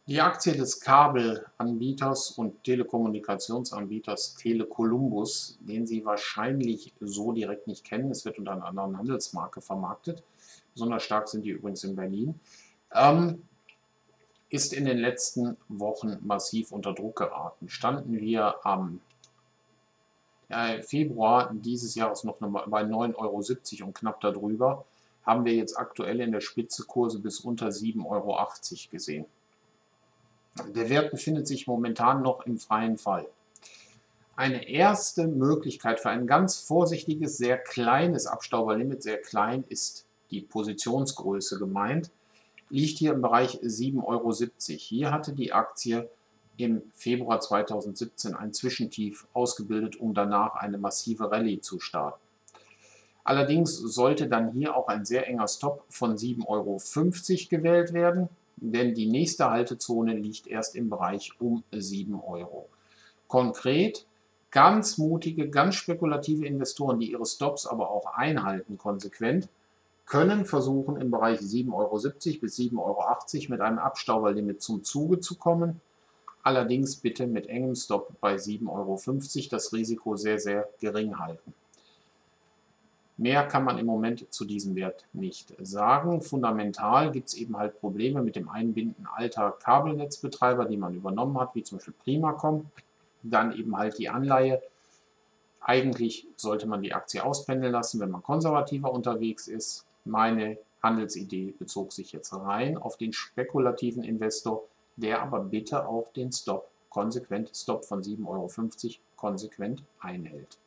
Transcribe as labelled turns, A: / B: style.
A: Die Aktie des Kabelanbieters und Telekommunikationsanbieters Tele Columbus, den Sie wahrscheinlich so direkt nicht kennen, es wird unter einer anderen Handelsmarke vermarktet, besonders stark sind die übrigens in Berlin, ähm, ist in den letzten Wochen massiv unter Druck geraten. Standen wir am Februar dieses Jahres noch bei 9,70 € und knapp darüber, haben wir jetzt aktuell in der Spitze Kurse bis unter 7,80 € gesehen. Der Wert befindet sich momentan noch im freien Fall. Eine erste Möglichkeit für ein ganz vorsichtiges, sehr kleines Abstauberlimit, sehr klein ist die Positionsgröße gemeint, liegt hier im Bereich 7,70 €. Hier hatte die Aktie im Februar 2017 ein Zwischentief ausgebildet, um danach eine massive Rallye zu starten. Allerdings sollte dann hier auch ein sehr enger Stop von 7,50 € gewählt werden, denn die nächste Haltezone liegt erst im Bereich um 7 €. Konkret, ganz mutige, ganz spekulative Investoren, die ihre Stops aber auch einhalten konsequent, können versuchen, im Bereich 7,70 € bis 7,80 € mit einem Abstauberlimit zum Zuge zu kommen. Allerdings bitte mit engem Stop bei 7,50 €, das Risiko sehr, sehr gering halten. Mehr kann man im Moment zu diesem Wert nicht sagen. Fundamental gibt es eben halt Probleme mit dem Einbinden alter Kabelnetzbetreiber, die man übernommen hat, wie zum Beispiel Primacom. Dann eben halt die Anleihe. Eigentlich sollte man die Aktie auspendeln lassen, wenn man konservativer unterwegs ist. Meine Handelsidee bezog sich jetzt rein auf den spekulativen Investor, der aber bitte auch den Stop von 7,50 € konsequent einhält.